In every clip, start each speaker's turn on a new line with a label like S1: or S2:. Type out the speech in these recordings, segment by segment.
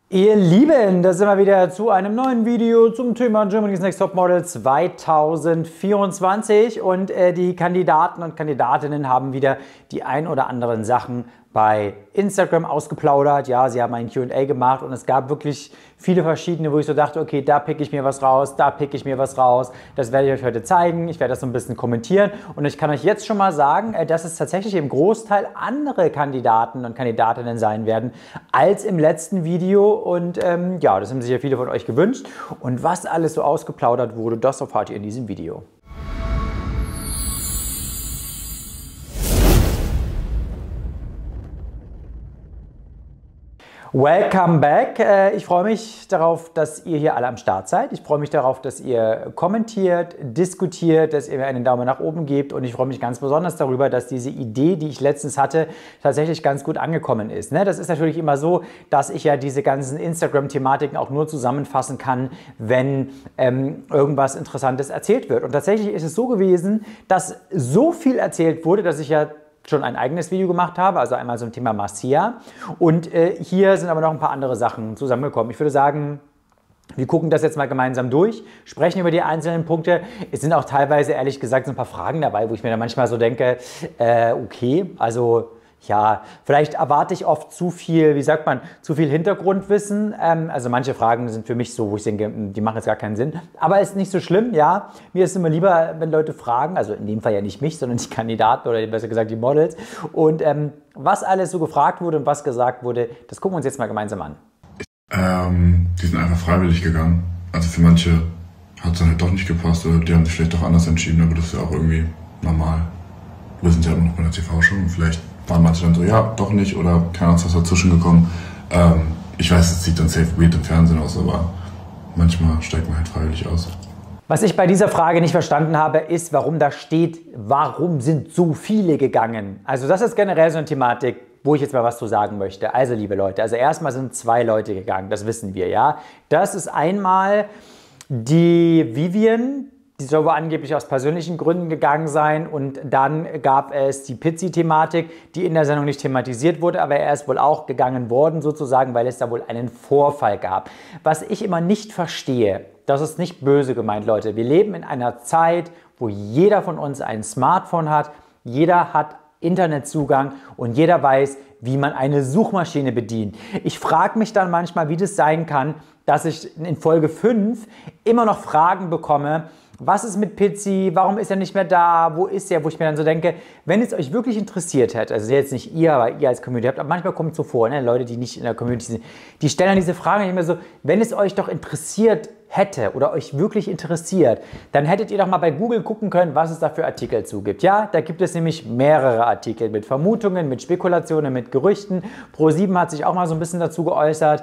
S1: Ihr Lieben, da sind wir wieder zu einem neuen Video zum Thema Germany's Next Top Model 2024 und die Kandidaten und Kandidatinnen haben wieder die ein oder anderen Sachen bei Instagram ausgeplaudert. Ja, sie haben ein Q&A gemacht und es gab wirklich viele verschiedene, wo ich so dachte, okay, da pick ich mir was raus, da pick ich mir was raus. Das werde ich euch heute zeigen. Ich werde das so ein bisschen kommentieren und ich kann euch jetzt schon mal sagen, dass es tatsächlich im Großteil andere Kandidaten und Kandidatinnen sein werden als im letzten Video und ja, das haben sich ja viele von euch gewünscht. Und was alles so ausgeplaudert wurde, das erfahrt ihr in diesem Video. Welcome back. Ich freue mich darauf, dass ihr hier alle am Start seid. Ich freue mich darauf, dass ihr kommentiert, diskutiert, dass ihr mir einen Daumen nach oben gebt und ich freue mich ganz besonders darüber, dass diese Idee, die ich letztens hatte, tatsächlich ganz gut angekommen ist. Das ist natürlich immer so, dass ich ja diese ganzen Instagram-Thematiken auch nur zusammenfassen kann, wenn irgendwas Interessantes erzählt wird. Und tatsächlich ist es so gewesen, dass so viel erzählt wurde, dass ich ja schon ein eigenes Video gemacht habe, also einmal zum Thema Marcia und hier sind aber noch ein paar andere Sachen zusammengekommen. Ich würde sagen, wir gucken das jetzt mal gemeinsam durch, sprechen über die einzelnen Punkte. Es sind auch teilweise, ehrlich gesagt, so ein paar Fragen dabei, wo ich mir dann manchmal so denke, okay, also ja, vielleicht erwarte ich oft zu viel, wie sagt man, zu viel Hintergrundwissen. Also manche Fragen sind für mich so, wo ich denke, die machen jetzt gar keinen Sinn. Aber ist nicht so schlimm, ja. Mir ist immer lieber, wenn Leute fragen, also in dem Fall ja nicht mich, sondern die Kandidaten oder besser gesagt die Models. Und was alles so gefragt wurde und was gesagt wurde, das gucken wir uns jetzt mal gemeinsam an.
S2: Die sind einfach freiwillig gegangen. Also für manche hat es dann halt doch nicht gepasst oder die haben sich vielleicht doch anders entschieden, aber das ist ja auch irgendwie normal. Wir sind ja immer noch bei der TV-Show und vielleicht waren manche dann so, ja, doch nicht oder keiner ist was dazwischen gekommen. Ich weiß, es sieht dann safe weird im Fernsehen aus, aber manchmal steigt man halt freiwillig aus.
S1: Was ich bei dieser Frage nicht verstanden habe, ist, warum da steht, warum sind so viele gegangen? Also das ist generell so eine Thematik, wo ich jetzt mal was zu sagen möchte. Also liebe Leute, also erstmal sind 2 Leute gegangen, das wissen wir, ja. Das ist einmal die Vivian, die soll wohl angeblich aus persönlichen Gründen gegangen sein und dann gab es die Pizzi-Thematik, die in der Sendung nicht thematisiert wurde, aber er ist wohl auch gegangen worden sozusagen, weil es da wohl einen Vorfall gab. Was ich immer nicht verstehe, das ist nicht böse gemeint, Leute, wir leben in einer Zeit, wo jeder von uns ein Smartphone hat, jeder hat Internetzugang und jeder weiß, wie man eine Suchmaschine bedient. Ich frage mich dann manchmal, wie das sein kann, dass ich in Folge 5 immer noch Fragen bekomme, was ist mit Pizzi? Warum ist er nicht mehr da? Wo ist er? Wo ich mir dann so denke, wenn es euch wirklich interessiert hätte, also jetzt nicht ihr, aber ihr als Community habt, aber manchmal kommt es so vor, Leute, die nicht in der Community sind, die stellen dann diese Fragen nicht mehr so, wenn es euch doch interessiert hätte oder euch wirklich interessiert, dann hättet ihr doch mal bei Google gucken können, was es da für Artikel zu gibt. Ja, da gibt es nämlich mehrere Artikel mit Vermutungen, mit Spekulationen, mit Gerüchten. Pro7 hat sich auch mal so ein bisschen dazu geäußert.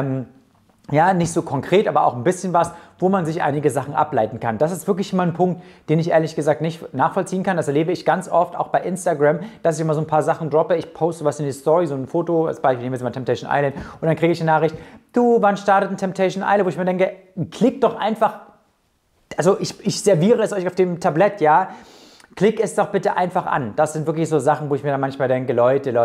S1: Ja, nicht so konkret, aber auch ein bisschen was, wo man sich einige Sachen ableiten kann. Das ist wirklich mal ein Punkt, den ich ehrlich gesagt nicht nachvollziehen kann. Das erlebe ich ganz oft, auch bei Instagram, dass ich immer so ein paar Sachen droppe. Ich poste was in die Story, so ein Foto, als Beispiel nehmen wir jetzt mal Temptation Island und dann kriege ich eine Nachricht, du, wann startet ein Temptation Island? Wo ich mir denke, klickt doch einfach, also ich serviere es euch auf dem Tablett, ja, klick es doch bitte einfach an. Das sind wirklich so Sachen, wo ich mir dann manchmal denke, Leute.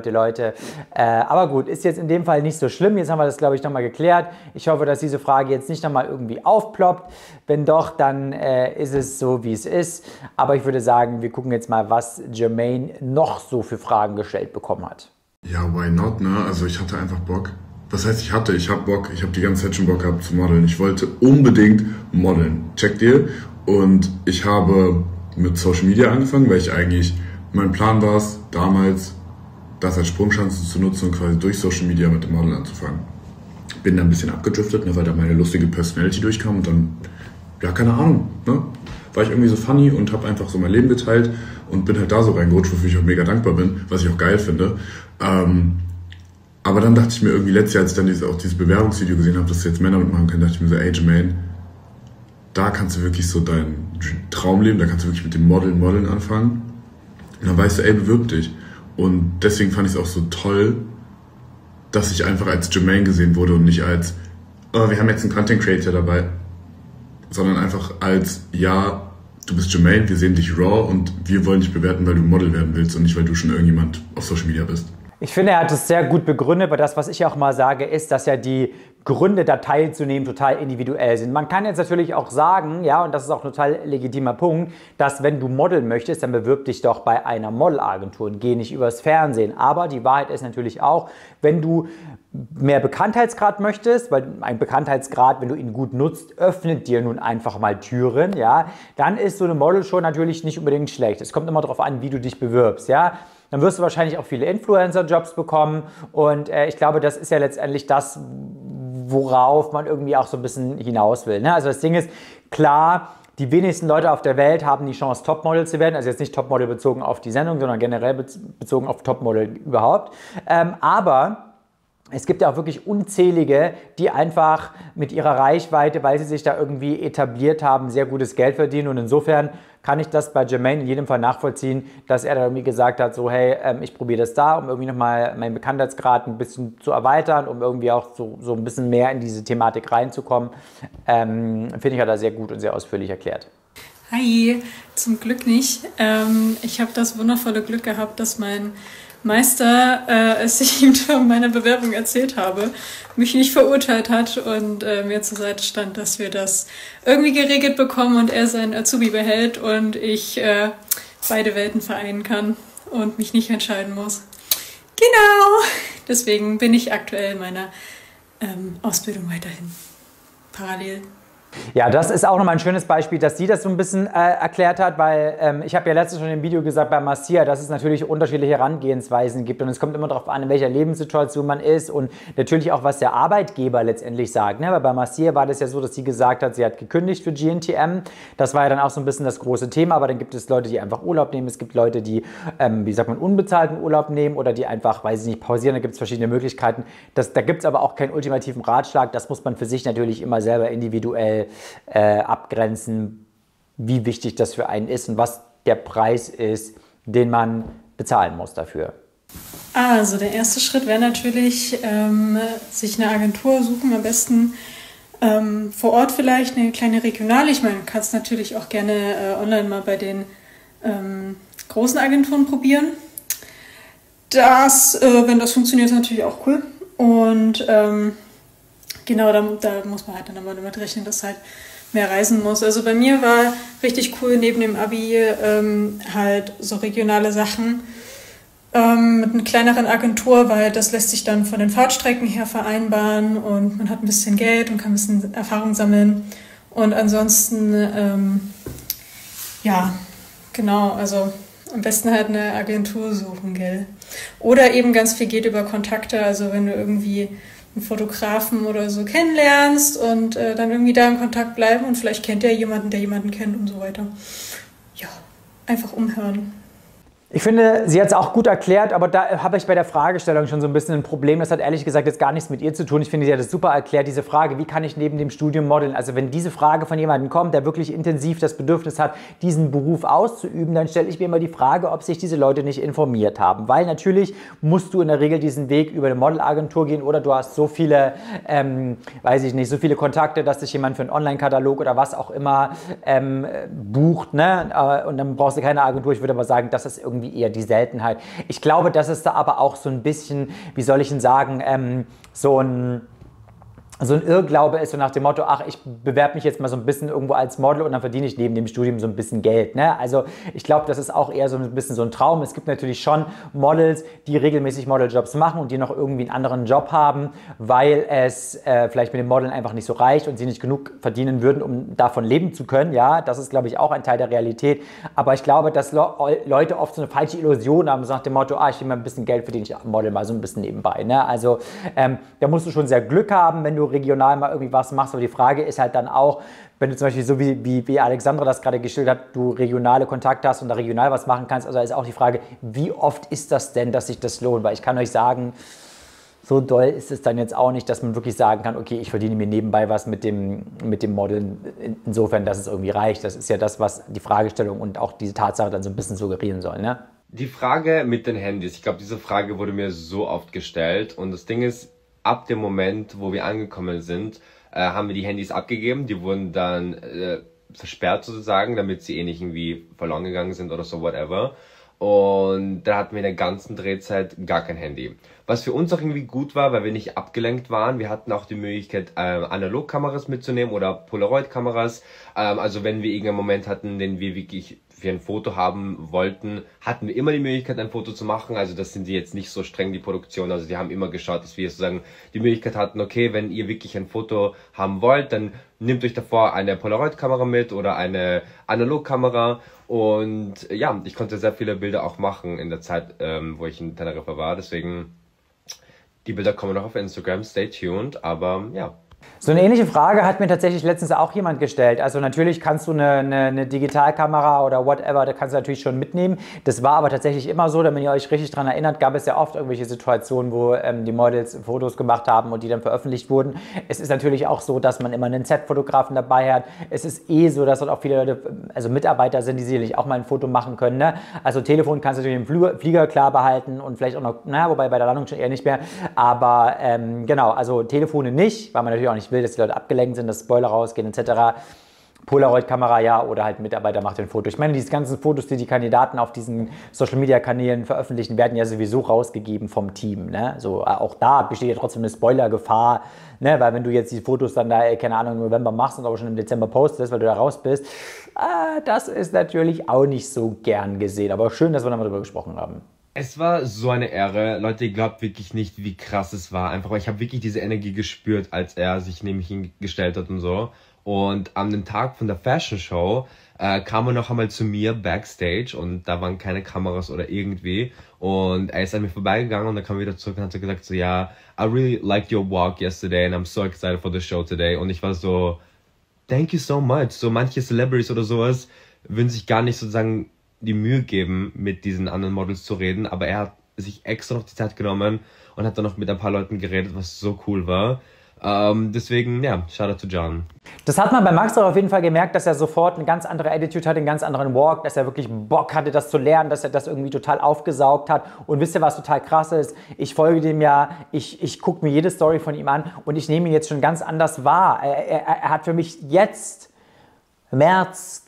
S1: Aber gut, ist jetzt in dem Fall nicht so schlimm. Jetzt haben wir das, glaube ich, nochmal geklärt. Ich hoffe, dass diese Frage jetzt nicht nochmal irgendwie aufploppt. Wenn doch, dann ist es so, wie es ist. Aber ich würde sagen, wir gucken jetzt mal, was Jermaine noch so für Fragen gestellt bekommen hat.
S2: Ja, why not, ne? Also ich hatte einfach Bock. Was heißt, ich habe Bock. Ich habe die ganze Zeit schon Bock gehabt zu modeln. Ich wollte unbedingt modeln. Checkt ihr? Und ich habe mit Social Media angefangen, weil ich eigentlich, mein Plan war es, damals das als Sprungchance zu nutzen und quasi durch Social Media mit dem Model anzufangen. Bin dann ein bisschen abgedriftet, weil da meine lustige Personality durchkam und dann, ja, keine Ahnung, war ich irgendwie so funny und habe einfach so mein Leben geteilt und bin halt da so reingerutscht, wofür ich auch mega dankbar bin, was ich auch geil finde. Aber dann dachte ich mir irgendwie letztes Jahr, als ich dann dieses Bewerbungsvideo gesehen habe, dass jetzt Männer mitmachen können, dachte ich mir so, ey Jermaine, da kannst du wirklich so deinen Traum leben, da kannst du wirklich mit dem Modeln anfangen. Und dann weißt du, ey, bewirb dich. Und deswegen fand ich es auch so toll, dass ich einfach als Jermaine gesehen wurde und nicht als, oh, wir haben jetzt einen Content Creator dabei. Sondern einfach als, ja, du bist Jermaine, wir sehen dich raw und wir wollen dich bewerten, weil du Model werden willst und nicht, weil du schon irgendjemand auf Social Media bist.
S1: Ich finde, er hat es sehr gut begründet, weil das, was ich auch mal sage, ist, dass ja die Gründe, da teilzunehmen, total individuell sind. Man kann jetzt natürlich auch sagen, ja, und das ist auch ein total legitimer Punkt, dass wenn du modeln möchtest, dann bewirb dich doch bei einer Modelagentur und geh nicht übers Fernsehen. Aber die Wahrheit ist natürlich auch, wenn du mehr Bekanntheitsgrad möchtest, weil ein Bekanntheitsgrad, wenn du ihn gut nutzt, öffnet dir nun einfach mal Türen, ja, dann ist so eine Modelshow natürlich nicht unbedingt schlecht. Es kommt immer darauf an, wie du dich bewirbst, ja. Dann wirst du wahrscheinlich auch viele Influencer-Jobs bekommen und ich glaube, das ist ja letztendlich das, worauf man irgendwie auch so ein bisschen hinaus will, ne? Also das Ding ist, klar, die wenigsten Leute auf der Welt haben die Chance, Topmodel zu werden. Also jetzt nicht Topmodel bezogen auf die Sendung, sondern generell bezogen auf Topmodel überhaupt. Aber es gibt ja auch wirklich unzählige, die einfach mit ihrer Reichweite, weil sie sich da irgendwie etabliert haben, sehr gutes Geld verdienen. Und insofern kann ich das bei Jermaine in jedem Fall nachvollziehen, dass er da irgendwie gesagt hat, so hey, ich probiere das da, um irgendwie nochmal meinen Bekanntheitsgrad ein bisschen zu erweitern, um irgendwie auch so ein bisschen mehr in diese Thematik reinzukommen. Finde ich, hat er sehr gut und sehr ausführlich erklärt.
S3: Hi, zum Glück nicht. Ich habe das wundervolle Glück gehabt, dass mein Meister, als ich ihm von meiner Bewerbung erzählt habe, mich nicht verurteilt hat und mir zur Seite stand, dass wir das irgendwie geregelt bekommen und er seinen Azubi behält und ich beide Welten vereinen kann und mich nicht entscheiden muss. Genau! Deswegen bin ich aktuell in meiner Ausbildung weiterhin parallel.
S1: Ja, das ist auch nochmal ein schönes Beispiel, dass sie das so ein bisschen erklärt hat, weil ich habe ja letztens schon im Video gesagt bei Marcia, dass es natürlich unterschiedliche Herangehensweisen gibt und es kommt immer darauf an, in welcher Lebenssituation man ist und natürlich auch, was der Arbeitgeber letztendlich sagt, ne? Weil bei Marcia war das ja so, dass sie gesagt hat, sie hat gekündigt für GNTM, das war ja dann auch so ein bisschen das große Thema, aber dann gibt es Leute, die einfach Urlaub nehmen, es gibt Leute, die, wie sagt man, unbezahlten Urlaub nehmen oder die einfach, weiß ich nicht, pausieren, da gibt es verschiedene Möglichkeiten, da gibt es aber auch keinen ultimativen Ratschlag, das muss man für sich natürlich immer selber individuell abgrenzen, wie wichtig das für einen ist und was der Preis ist, den man bezahlen muss dafür.
S3: Also der erste Schritt wäre natürlich, sich eine Agentur suchen, am besten vor Ort vielleicht eine kleine Regionale. Ich meine, du kannst natürlich auch gerne online mal bei den großen Agenturen probieren. Wenn das funktioniert, ist natürlich auch cool. Und genau, da muss man halt dann aber damit rechnen, dass halt mehr reisen muss. Also bei mir war richtig cool neben dem Abi halt so regionale Sachen mit einer kleineren Agentur, weil das lässt sich dann von den Fahrtstrecken her vereinbaren und man hat ein bisschen Geld und kann ein bisschen Erfahrung sammeln. Und ansonsten, ja, genau, also am besten halt eine Agentur suchen, gell. Oder eben ganz viel geht über Kontakte, also wenn du irgendwie einen Fotografen oder so kennenlernst und dann irgendwie da in Kontakt bleiben und vielleicht kennt er jemanden, der jemanden kennt und so weiter. Ja, einfach umhören.
S1: Ich finde, sie hat es auch gut erklärt, aber da habe ich bei der Fragestellung schon so ein bisschen ein Problem. Das hat ehrlich gesagt jetzt gar nichts mit ihr zu tun. Ich finde, sie hat es super erklärt, diese Frage, wie kann ich neben dem Studium modeln? Also wenn diese Frage von jemandem kommt, der wirklich intensiv das Bedürfnis hat, diesen Beruf auszuüben, dann stelle ich mir immer die Frage, ob sich diese Leute nicht informiert haben. Weil natürlich musst du in der Regel diesen Weg über eine Modelagentur gehen oder du hast so viele, weiß ich nicht, so viele Kontakte, dass sich jemand für einen Online-Katalog oder was auch immer bucht, ne? Und dann brauchst du keine Agentur. Ich würde aber sagen, das ist irgendwie eher die Seltenheit. Ich glaube, dass es da aber auch so ein bisschen, wie soll ich denn sagen, so ein Irrglaube ist, so nach dem Motto, ach, ich bewerbe mich jetzt mal so ein bisschen irgendwo als Model und dann verdiene ich neben dem Studium so ein bisschen Geld. Ne? Also ich glaube, das ist auch eher so ein bisschen so ein Traum. Es gibt natürlich schon Models, die regelmäßig Modeljobs machen und die noch irgendwie einen anderen Job haben, weil es vielleicht mit dem Modeln einfach nicht so reicht und sie nicht genug verdienen würden, um davon leben zu können. Ja, das ist, glaube ich, auch ein Teil der Realität. Aber ich glaube, dass Leute oft so eine falsche Illusion haben, so nach dem Motto, ich will mal ein bisschen Geld verdienen, ich model mal so ein bisschen nebenbei. Ne? Also da musst du schon sehr Glück haben, wenn du regional mal irgendwie was machst, aber die Frage ist halt dann auch, wenn du zum Beispiel so wie Alexandra das gerade geschildert hat, du regionale Kontakte hast und da regional was machen kannst, also ist auch die Frage, wie oft ist das denn, dass sich das lohnt, weil ich kann euch sagen, so doll ist es dann jetzt auch nicht, dass man wirklich sagen kann, okay, ich verdiene mir nebenbei was mit dem Modeln, insofern, dass es irgendwie reicht. Das ist ja das, was die Fragestellung und auch diese Tatsache dann so ein bisschen suggerieren soll, ne?
S4: Die Frage mit den Handys, ich glaube, diese Frage wurde mir so oft gestellt und das Ding ist, ab dem Moment, wo wir angekommen sind, haben wir die Handys abgegeben. Die wurden dann versperrt sozusagen, damit sie nicht irgendwie verloren gegangen sind oder so, whatever. Und da hatten wir in der ganzen Drehzeit gar kein Handy. Was für uns auch irgendwie gut war, weil wir nicht abgelenkt waren. Wir hatten auch die Möglichkeit, Analogkameras mitzunehmen oder Polaroid-Kameras. Also wenn wir irgendeinen Moment hatten, den wir wirklich für ein Foto haben wollten, hatten wir immer die Möglichkeit, ein Foto zu machen. Also das sind die jetzt nicht so streng, die Produktion. Also die haben immer geschaut, dass wir sozusagen die Möglichkeit hatten, okay, wenn ihr wirklich ein Foto haben wollt, dann nehmt euch davor eine Polaroid-Kamera mit oder eine Analogkamera. Und ja, ich konnte sehr viele Bilder auch machen in der Zeit, wo ich in Teneriffa war. Deswegen, die Bilder kommen noch auf Instagram, stay tuned. Aber ja.
S1: So eine ähnliche Frage hat mir tatsächlich letztens auch jemand gestellt. Also natürlich kannst du eine Digitalkamera oder whatever, da kannst du natürlich schon mitnehmen. Das war aber tatsächlich immer so, wenn ihr euch richtig daran erinnert, gab es ja oft irgendwelche Situationen, wo die Models Fotos gemacht haben und die dann veröffentlicht wurden. Es ist natürlich auch so, dass man immer einen Set-Fotografen dabei hat. Es ist eh so, dass dort auch viele Leute, also Mitarbeiter sind, die sicherlich auch mal ein Foto machen können. Ne? Also Telefon kannst du natürlich im Flieger klar behalten und vielleicht auch noch, wobei bei der Landung schon eher nicht mehr. Aber genau, also Telefone nicht, weil man natürlich auch nicht will, dass die Leute abgelenkt sind, dass Spoiler rausgehen etc. Polaroid-Kamera ja oder halt ein Mitarbeiter macht ein Foto. Ich meine, diese ganzen Fotos, die die Kandidaten auf diesen Social-Media-Kanälen veröffentlichen, werden ja sowieso rausgegeben vom Team. Ne? So, auch da besteht ja trotzdem eine Spoiler-Gefahr, ne? Weil wenn du jetzt die Fotos dann da, keine Ahnung, im November machst und aber schon im Dezember postest, weil du da raus bist, das ist natürlich auch nicht so gern gesehen. Aber schön, dass wir nochmal drüber gesprochen haben.
S4: Es war so eine Ehre. Leute, ihr glaubt wirklich nicht, wie krass es war. Einfach, ich habe wirklich diese Energie gespürt, als er sich neben mich hingestellt hat und so. Und an dem Tag von der Fashion Show kam er noch einmal zu mir backstage und da waren keine Kameras oder irgendwie. Und er ist an mir vorbeigegangen und dann kam er wieder zurück und hat so gesagt so, ja, I really liked your walk yesterday and I'm so excited for the show today. Und ich war so, thank you so much. So manche Celebrities oder sowas würden sich gar nicht sozusagen die Mühe geben, mit diesen anderen Models zu reden, aber er hat sich extra noch die Zeit genommen und hat dann noch mit ein paar Leuten geredet, was so cool war. Deswegen, ja, shout out to John.
S1: Das hat man bei Max auf jeden Fall gemerkt, dass er sofort eine ganz andere Attitude hat, einen ganz anderen Walk, dass er wirklich Bock hatte, das zu lernen, dass er das irgendwie total aufgesaugt hat. Und wisst ihr, was total krass ist? Ich folge dem ja, ich gucke mir jede Story von ihm an und ich nehme ihn jetzt schon ganz anders wahr. Er hat für mich jetzt März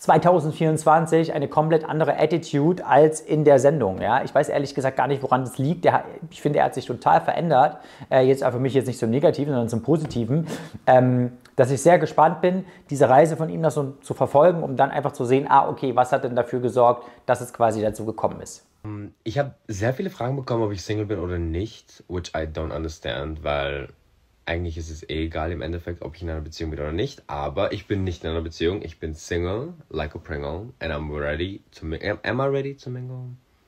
S1: 2024 eine komplett andere Attitude als in der Sendung. Ja? Ich weiß ehrlich gesagt gar nicht, woran das liegt. Ich finde, er hat sich total verändert. Jetzt für mich jetzt nicht zum Negativen, sondern zum Positiven. Dass ich sehr gespannt bin, diese Reise von ihm noch so zu verfolgen, um dann einfach zu sehen, okay, was hat denn dafür gesorgt, dass es quasi dazu gekommen ist.
S4: Ich habe sehr viele Fragen bekommen, ob ich Single bin oder nicht, which I don't understand, weil eigentlich ist es eh egal im Endeffekt, ob ich in einer Beziehung bin oder nicht, aber ich bin nicht in einer Beziehung, ich bin Single, like a Pringle, and I'm ready to mingle. Am I ready to mingle?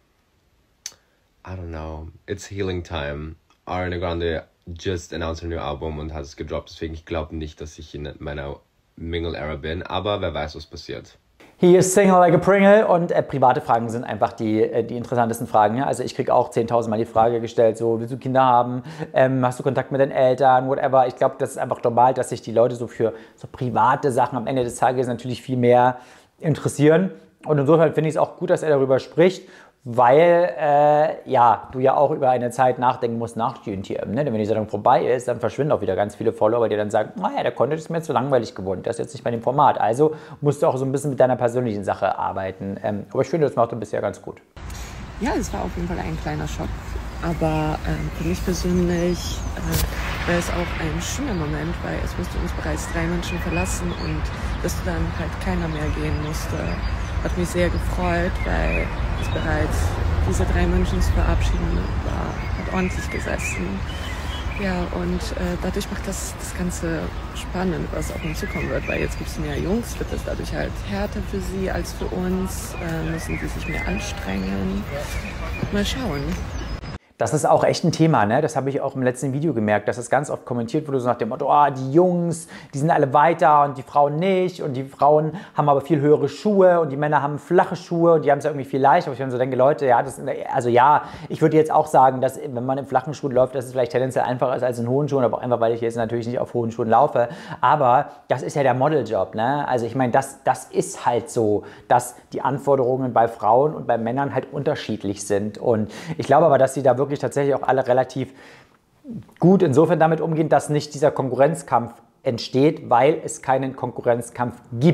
S4: I don't know. It's healing time. Ariana Grande just announced a new album und hat es gedroppt, deswegen ich glaube nicht, dass ich in meiner Mingle-Era bin, aber wer weiß, was passiert.
S1: He is single like a Pringle und private Fragen sind einfach die interessantesten Fragen. Ja? Also ich kriege auch 10.000 Mal die Frage gestellt, so, willst du Kinder haben, hast du Kontakt mit deinen Eltern, whatever. Ich glaube, das ist einfach normal, dass sich die Leute so für so private Sachen am Ende des Tages natürlich viel mehr interessieren. Und insofern finde ich es auch gut, dass er darüber spricht, weil du ja auch über eine Zeit nachdenken musst nach GNTM. Ne? Denn wenn die Sendung vorbei ist, dann verschwinden auch wieder ganz viele Follower, die dann sagen, naja, der Content ist mir zu langweilig geworden, das ist jetzt nicht bei dem Format. Also musst du auch so ein bisschen mit deiner persönlichen Sache arbeiten. Aber ich finde, das macht du bisher ganz gut.
S5: Ja, es war auf jeden Fall ein kleiner Schock. Aber für mich persönlich war es auch ein schöner Moment, weil es mussten uns bereits 3 Menschen verlassen und dass dann halt keiner mehr gehen musste. Hat mich sehr gefreut, weil es bereits diese 3 Menschen zu verabschieden war, hat ordentlich gesessen. Ja, und dadurch macht das Ganze spannend, was auf uns zukommen wird, weil jetzt gibt es mehr Jungs, wird es dadurch halt härter für sie als für uns, müssen sie sich mehr anstrengen. Mal schauen.
S1: Das ist auch echt ein Thema, ne? Das habe ich auch im letzten Video gemerkt, dass es ganz oft kommentiert wurde, so nach dem Motto, die Jungs, die sind alle weiter und die Frauen nicht und die Frauen haben aber viel höhere Schuhe und die Männer haben flache Schuhe und die haben es irgendwie viel leichter. Aber ich dann so denke, Leute, ich würde jetzt auch sagen, dass wenn man in flachen Schuhen läuft, dass es vielleicht tendenziell einfacher ist als in hohen Schuhen, aber auch einfach, weil ich jetzt natürlich nicht auf hohen Schuhen laufe. Aber das ist ja der Modeljob, ne? Also ich meine, das ist halt so, dass die Anforderungen bei Frauen und bei Männern halt unterschiedlich sind. Und ich glaube aber, dass sie da wirklich tatsächlich auch alle relativ gut insofern damit umgehen, dass nicht dieser Konkurrenzkampf entsteht, weil es keinen Konkurrenzkampf gibt.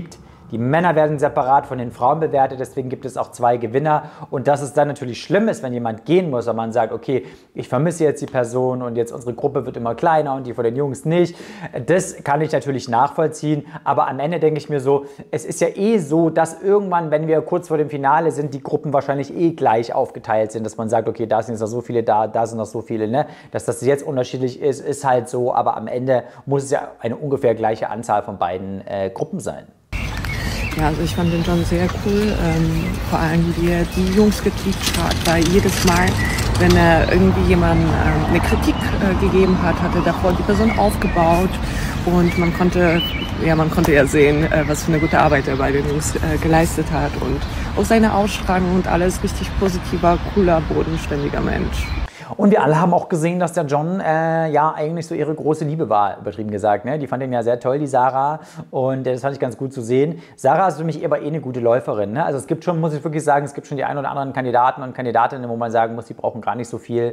S1: Die Männer werden separat von den Frauen bewertet, deswegen gibt es auch 2 Gewinner. Und dass es dann natürlich schlimm ist, wenn jemand gehen muss und man sagt, okay, ich vermisse jetzt die Person und jetzt unsere Gruppe wird immer kleiner und die von den Jungs nicht. Das kann ich natürlich nachvollziehen, aber am Ende denke ich mir so, es ist ja eh so, dass irgendwann, wenn wir kurz vor dem Finale sind, die Gruppen wahrscheinlich eh gleich aufgeteilt sind, dass man sagt, okay, da sind jetzt noch so viele, da sind noch so viele, ne? Dass das jetzt unterschiedlich ist, ist halt so, aber am Ende muss es ja eine ungefähr gleiche Anzahl von beiden Gruppen sein.
S5: Ja, also ich fand den John sehr cool, vor allem wie er die Jungs geteacht hat, weil jedes Mal, wenn er irgendwie jemandem eine Kritik gegeben hat, hat er davor die Person aufgebaut und man konnte ja sehen, was für eine gute Arbeit er bei den Jungs geleistet hat und auch seine Ausstrahlung und alles, richtig positiver, cooler, bodenständiger Mensch.
S1: Und wir alle haben auch gesehen, dass der John ja eigentlich so ihre große Liebe war, übertrieben gesagt. Ne? Die fand ihn ja sehr toll, die Sarah. Und das fand ich ganz gut zu sehen. Sarah ist für mich aber eh eine gute Läuferin. Ne? Also es gibt schon, muss ich wirklich sagen, es gibt schon die ein oder anderen Kandidaten und Kandidatinnen, wo man sagen muss, die brauchen gar nicht so viel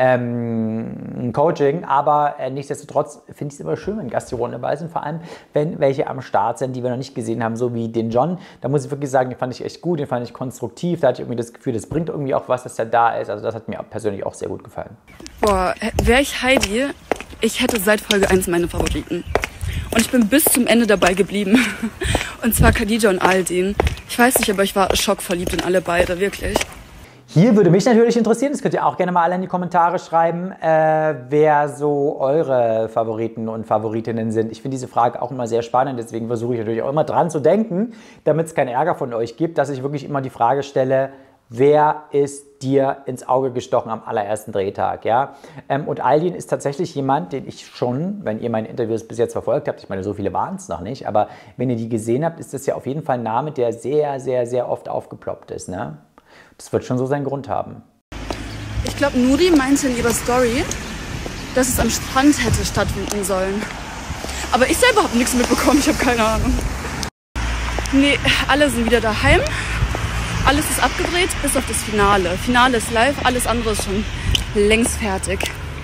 S1: Coaching. Aber nichtsdestotrotz finde ich es immer schön, wenn Gastjuroren dabei sind. Vor allem, wenn welche am Start sind, die wir noch nicht gesehen haben, so wie den John. Da muss ich wirklich sagen, den fand ich echt gut, den fand ich konstruktiv. Da hatte ich irgendwie das Gefühl, das bringt irgendwie auch was, dass der da ist. Also das hat mir persönlich auch sehr gut gefallen.
S6: Boah, wäre ich Heidi, ich hätte seit Folge 1 meine Favoriten. Und ich bin bis zum Ende dabei geblieben. Und zwar Khadija und Aldin. Ich weiß nicht, aber ich war schockverliebt in alle beide, wirklich.
S1: Hier würde mich natürlich interessieren, das könnt ihr auch gerne mal alle in die Kommentare schreiben, wer so eure Favoriten und Favoritinnen sind. Ich finde diese Frage auch immer sehr spannend, deswegen versuche ich natürlich auch immer dran zu denken, damit es keinen Ärger von euch gibt, dass ich wirklich immer die Frage stelle, wer ist dir ins Auge gestochen am allerersten Drehtag, ja? Und Aldin ist tatsächlich jemand, den ich schon, wenn ihr meine Interviews bis jetzt verfolgt habt, ich meine, so viele waren es noch nicht, aber wenn ihr die gesehen habt, ist das ja auf jeden Fall ein Name, der sehr, sehr, sehr oft aufgeploppt ist, ne? Das wird schon so seinen Grund haben.
S6: Ich glaube, Nuri meinte in ihrer Story, dass es am Strand hätte stattfinden sollen. Aber ich selber habe nichts mitbekommen, ich habe keine Ahnung. Nee, alle sind wieder daheim. Alles ist abgedreht, bis auf das Finale. Finale ist live, alles andere ist schon längst fertig.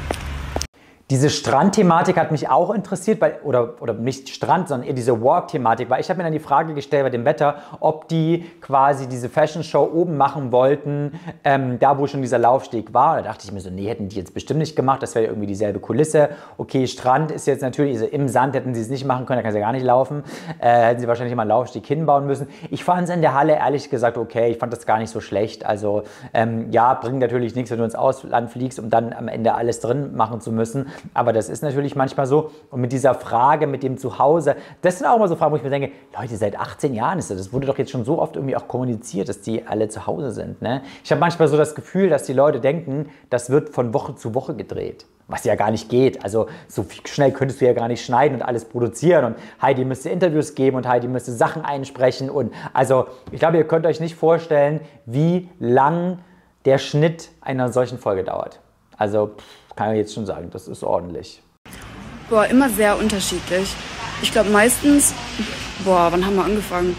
S1: Diese Strandthematik hat mich auch interessiert, weil, oder nicht Strand, sondern eher diese Walk-Thematik, weil ich habe mir dann die Frage gestellt bei dem Wetter, ob die quasi diese Fashion-Show oben machen wollten, da wo schon dieser Laufsteg war. Da dachte ich mir so, nee, hätten die jetzt bestimmt nicht gemacht, das wäre irgendwie dieselbe Kulisse. Okay, Strand ist jetzt natürlich, also im Sand hätten sie es nicht machen können, da kann sie ja gar nicht laufen. Hätten sie wahrscheinlich mal einen Laufsteg hinbauen müssen. Ich fand es in der Halle ehrlich gesagt okay, ich fand das gar nicht so schlecht. Also ja, bringt natürlich nichts, wenn du ins Ausland fliegst, um dann am Ende alles drin machen zu müssen. Aber das ist natürlich manchmal so. Und mit dieser Frage, mit dem Zuhause, das sind auch immer so Fragen, wo ich mir denke, Leute, seit 18 Jahren ist das. Das wurde doch jetzt schon so oft irgendwie auch kommuniziert, dass die alle zu Hause sind. Ne? Ich habe manchmal so das Gefühl, dass die Leute denken, das wird von Woche zu Woche gedreht. Was ja gar nicht geht. Also so schnell könntest du ja gar nicht schneiden und alles produzieren. Und Heidi müsste Interviews geben und Heidi müsste Sachen einsprechen. Und also ich glaube, ihr könnt euch nicht vorstellen, wie lang der Schnitt einer solchen Folge dauert. Also kann ich jetzt schon sagen, das ist ordentlich.
S6: Boah, immer sehr unterschiedlich. Ich glaube meistens, wann haben wir angefangen?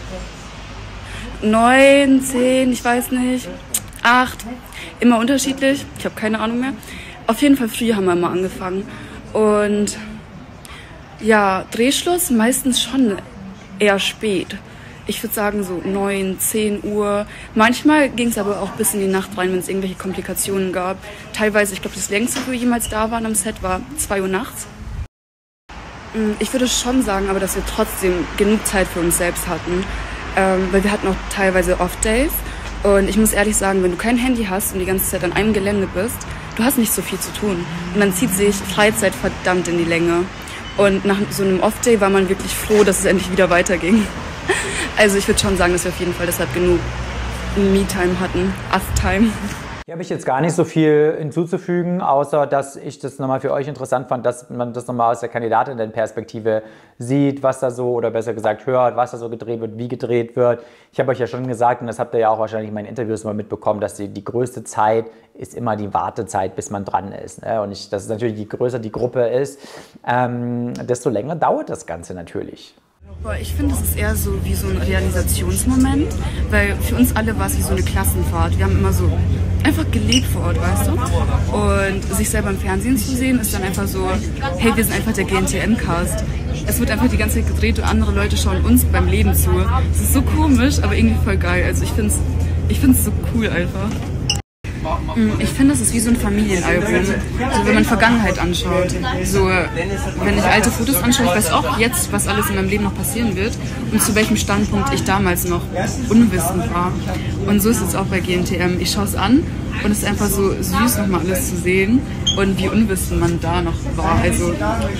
S6: 9, 10, ich weiß nicht, 8, immer unterschiedlich, ich habe keine Ahnung mehr. Auf jeden Fall früh haben wir immer angefangen. Und ja, Drehschluss meistens schon eher spät. Ich würde sagen so 9, 10 Uhr. Manchmal ging es aber auch bis in die Nacht rein, wenn es irgendwelche Komplikationen gab. Teilweise, ich glaube, das längste, wo wir jemals da waren am Set, war 2 Uhr nachts. Ich würde schon sagen, aber dass wir trotzdem genug Zeit für uns selbst hatten. Weil wir hatten auch teilweise Off-Days. Und ich muss ehrlich sagen, wenn du kein Handy hast und die ganze Zeit an einem Gelände bist, du hast nicht so viel zu tun. Und dann zieht sich Freizeit verdammt in die Länge. Und nach so einem Off-Day war man wirklich froh, dass es endlich wieder weiterging. Also ich würde schon sagen, dass wir auf jeden Fall deshalb genug Me-Time hatten, Us-Time.
S1: Hier habe ich jetzt gar nicht so viel hinzuzufügen, außer dass ich das nochmal für euch interessant fand, dass man das nochmal aus der Kandidatinnen-Perspektive sieht, was da so, oder besser gesagt hört, was da so gedreht wird, wie gedreht wird. Ich habe euch ja schon gesagt, und das habt ihr ja auch wahrscheinlich in meinen Interviews mal mitbekommen, dass die größte Zeit ist immer die Wartezeit, bis man dran ist. Ne? Und das ist natürlich, je größer die Gruppe ist, desto länger dauert das Ganze natürlich.
S6: Ich finde, es ist eher so wie so ein Realisationsmoment, weil für uns alle war es wie so eine Klassenfahrt. Wir haben immer so einfach gelebt vor Ort, weißt du? Und sich selber im Fernsehen zu sehen, ist dann einfach so, hey, wir sind einfach der GNTM-Cast. Es wird einfach die ganze Zeit gedreht und andere Leute schauen uns beim Leben zu. Es ist so komisch, aber irgendwie voll geil. Also ich find's so cool einfach. Ich finde, das ist wie so ein Familienalbum, so wenn man Vergangenheit anschaut. So, wenn ich alte Fotos anschaue, ich weiß auch jetzt, was alles in meinem Leben noch passieren wird und zu welchem Standpunkt ich damals noch unwissend war. Und so ist es auch bei GNTM. Ich schaue es an und es ist einfach so süß, nochmal alles zu sehen und wie unwissend man da noch war. Also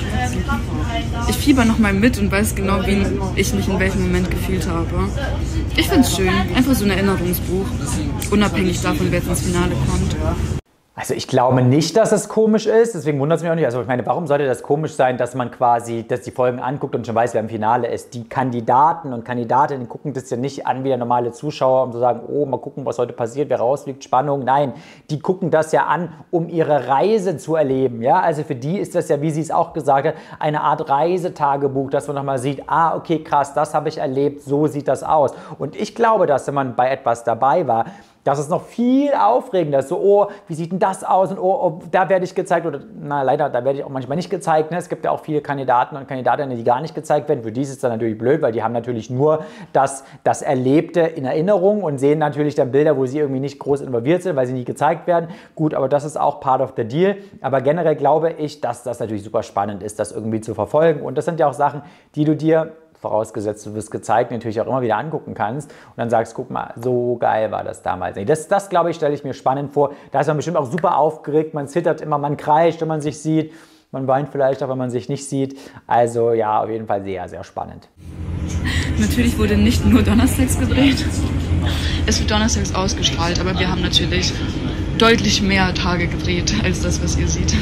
S6: ich fieber nochmal mit und weiß genau, wie ich mich in welchem Moment gefühlt habe. Ich finde es schön, einfach so ein Erinnerungsbuch, unabhängig davon, wer jetzt ins Finale kommt.
S1: Also ich glaube nicht, dass es komisch ist, deswegen wundert es mich auch nicht. Also ich meine, warum sollte das komisch sein, dass man quasi, dass die Folgen anguckt und schon weiß, wer im Finale ist? Die Kandidaten und Kandidatinnen gucken das ja nicht an wie der normale Zuschauer, um zu sagen, oh, mal gucken, was heute passiert, wer rausfliegt, Spannung. Nein, die gucken das ja an, um ihre Reise zu erleben. Ja? Also für die ist das ja, wie sie es auch gesagt hat, eine Art Reisetagebuch, dass man nochmal sieht, ah, okay, krass, das habe ich erlebt, so sieht das aus. Und ich glaube, dass wenn man bei etwas dabei war, dass es noch viel aufregender ist. So, oh, wie sieht denn das aus? Und oh, da werde ich gezeigt. Oder, na, leider, da werde ich auch manchmal nicht gezeigt. Ne? Es gibt ja auch viele Kandidaten und Kandidatinnen, die gar nicht gezeigt werden. Für die ist es dann natürlich blöd, weil die haben natürlich nur das Erlebte in Erinnerung und sehen natürlich dann Bilder, wo sie irgendwie nicht groß involviert sind, weil sie nie gezeigt werden. Gut, aber das ist auch part of the deal. Aber generell glaube ich, dass das natürlich super spannend ist, das irgendwie zu verfolgen. Und das sind ja auch Sachen, die du dir, vorausgesetzt du wirst gezeigt, natürlich auch immer wieder angucken kannst und dann sagst, guck mal, so geil war das damals. Das glaube ich, stelle ich mir spannend vor. Da ist man bestimmt auch super aufgeregt, man zittert immer, man kreischt, wenn man sich sieht, man weint vielleicht auch, wenn man sich nicht sieht. Also ja, auf jeden Fall sehr, sehr spannend.
S6: Natürlich wurde nicht nur donnerstags gedreht. Es wird donnerstags ausgestrahlt, aber wir haben natürlich deutlich mehr Tage gedreht, als das, was ihr seht.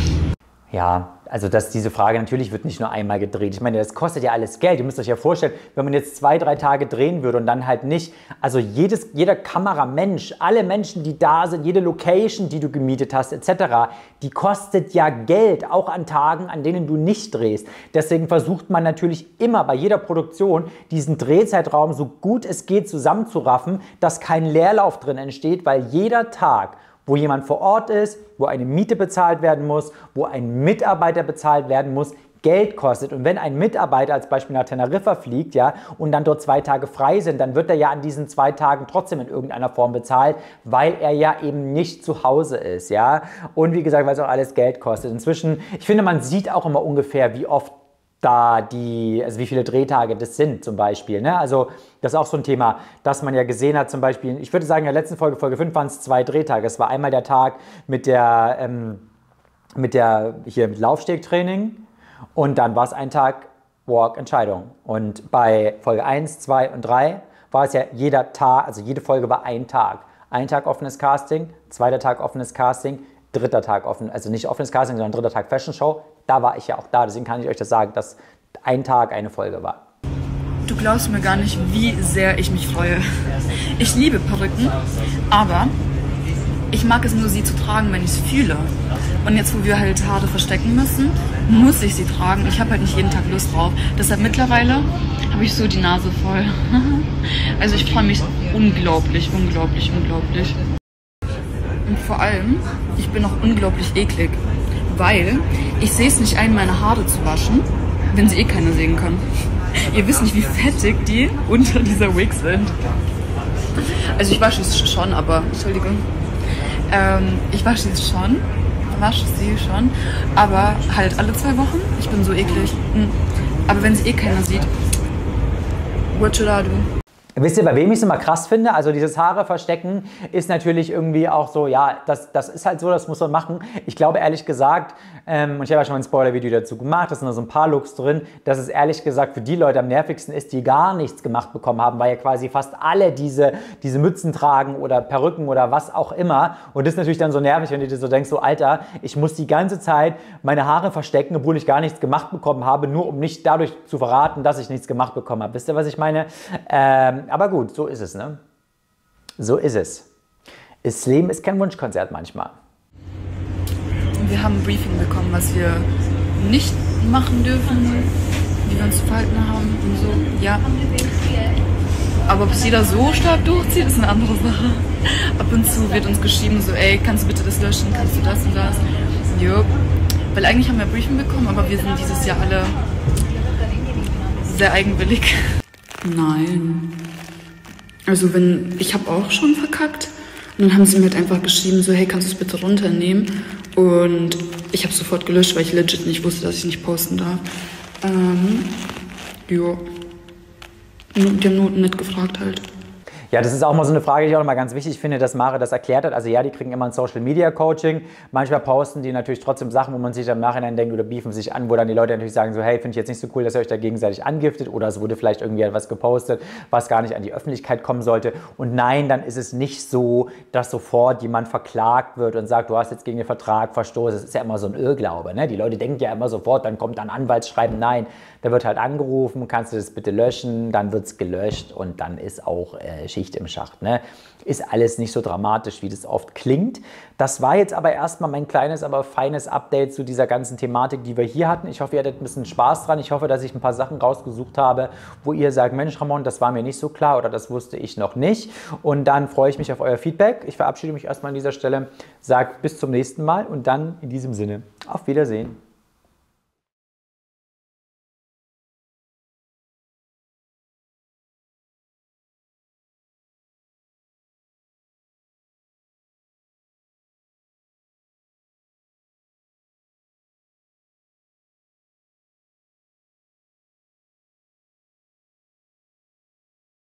S1: Ja, also diese Frage, natürlich wird nicht nur einmal gedreht. Ich meine, das kostet ja alles Geld. Ihr müsst euch ja vorstellen, wenn man jetzt 2, 3 Tage drehen würde und dann halt nicht, also jeder Kameramensch, alle Menschen, die da sind, jede Location, die du gemietet hast, etc., die kostet ja Geld, auch an Tagen, an denen du nicht drehst. Deswegen versucht man natürlich immer bei jeder Produktion diesen Drehzeitraum so gut es geht zusammenzuraffen, dass kein Leerlauf drin entsteht, weil jeder Tag, wo jemand vor Ort ist, wo eine Miete bezahlt werden muss, wo ein Mitarbeiter bezahlt werden muss, Geld kostet. Und wenn ein Mitarbeiter als Beispiel nach Teneriffa fliegt, ja, und dann dort 2 Tage frei sind, dann wird er ja an diesen 2 Tagen trotzdem in irgendeiner Form bezahlt, weil er ja eben nicht zu Hause ist, ja. Und wie gesagt, weil es auch alles Geld kostet. Inzwischen, ich finde, man sieht auch immer ungefähr, wie oft also wie viele Drehtage das sind zum Beispiel. Ne? Also das ist auch so ein Thema, das man ja gesehen hat zum Beispiel, ich würde sagen, in der letzten Folge, Folge 5, waren es 2 Drehtage. Es war einmal der Tag mit Laufstegtraining und dann war es ein Tag Walk-Entscheidung. Und bei Folge 1, 2 und 3 war es ja jeder Tag, also jede Folge war ein Tag. Ein Tag offenes Casting, 2. Tag offenes Casting, 3. Tag offen, also nicht offenes Casting, sondern 3. Tag Fashion Show. Da war ich ja auch da, deswegen kann ich euch das sagen, dass ein Tag eine Folge war.
S6: Du glaubst mir gar nicht, wie sehr ich mich freue. Ich liebe Perücken, aber ich mag es nur, sie zu tragen, wenn ich es fühle. Und jetzt, wo wir halt Haare verstecken müssen, muss ich sie tragen. Ich habe halt nicht jeden Tag Lust drauf. Deshalb mittlerweile habe ich so die Nase voll. Also ich freue mich unglaublich, unglaublich, unglaublich. Und vor allem, ich bin auch unglaublich eklig, weil ich sehe es nicht ein, meine Haare zu waschen, wenn sie eh keiner sehen kann. Ihr wisst nicht, wie fettig die unter dieser Wig sind. Also ich wasche es schon, aber, Entschuldigung, ich wasche sie schon, aber halt alle 2 Wochen. Ich bin so eklig. Aber wenn sie eh keiner sieht, what should I do?
S1: Wisst ihr, bei wem ich es immer krass finde? Also dieses Haare verstecken ist natürlich irgendwie auch so, ja, das ist halt so, das muss man machen. Ich glaube ehrlich gesagt, und ich habe ja schon mal ein Spoiler-Video dazu gemacht, da sind da so ein paar Looks drin, dass es ehrlich gesagt für die Leute am nervigsten ist, die gar nichts gemacht bekommen haben, weil ja quasi fast alle diese Mützen tragen oder Perücken oder was auch immer. Und das ist natürlich dann so nervig, wenn du dir so denkst, so Alter, ich muss die ganze Zeit meine Haare verstecken, obwohl ich gar nichts gemacht bekommen habe, nur um nicht dadurch zu verraten, dass ich nichts gemacht bekommen habe. Wisst ihr, was ich meine? Aber gut, so ist es, ne? So ist es. Das Leben ist kein Wunschkonzert manchmal.
S6: Wir haben ein Briefing bekommen, was wir nicht machen dürfen, wie wir uns zu verhalten haben und so. Ja, Aber ob es jeder so stark durchzieht, ist eine andere Sache. Ab und zu wird uns geschrieben, so, ey, kannst du bitte das löschen, kannst du das und das? Jo. Weil eigentlich haben wir Briefing bekommen, aber wir sind dieses Jahr alle sehr eigenwillig. Nein. Also ich habe auch schon verkackt. Und dann haben sie mir halt einfach geschrieben, so, hey, kannst du es bitte runternehmen? Und ich habe sofort gelöscht, weil ich legit nicht wusste, dass ich nicht posten darf. Jo. Die haben nur nett gefragt halt.
S1: Ja, das ist auch mal so eine Frage, die ich auch noch mal ganz wichtig finde, dass Mare das erklärt hat. Also ja, die kriegen immer ein Social Media Coaching. Manchmal posten die natürlich trotzdem Sachen, wo man sich im Nachhinein denkt oder beefen sich an, wo dann die Leute natürlich sagen so, hey, finde ich jetzt nicht so cool, dass ihr euch da gegenseitig angiftet, oder es wurde vielleicht irgendwie etwas gepostet, was gar nicht an die Öffentlichkeit kommen sollte. Und nein, dann ist es nicht so, dass sofort jemand verklagt wird und sagt, du hast jetzt gegen den Vertrag verstoßen. Das ist ja immer so ein Irrglaube, ne? Die Leute denken ja immer sofort, dann kommt ein Anwaltsschreiben. Nein, da wird halt angerufen, kannst du das bitte löschen, dann wird es gelöscht und dann ist auch Schicht im Schacht. Ne? Ist alles nicht so dramatisch, wie das oft klingt. Das war jetzt aber erstmal mein kleines, aber feines Update zu dieser ganzen Thematik, die wir hier hatten. Ich hoffe, ihr hattet ein bisschen Spaß dran. Ich hoffe, dass ich ein paar Sachen rausgesucht habe, wo ihr sagt, Mensch, Ramon, das war mir nicht so klar oder das wusste ich noch nicht. Und dann freue ich mich auf euer Feedback. Ich verabschiede mich erstmal an dieser Stelle, sage bis zum nächsten Mal und dann in diesem Sinne, auf Wiedersehen.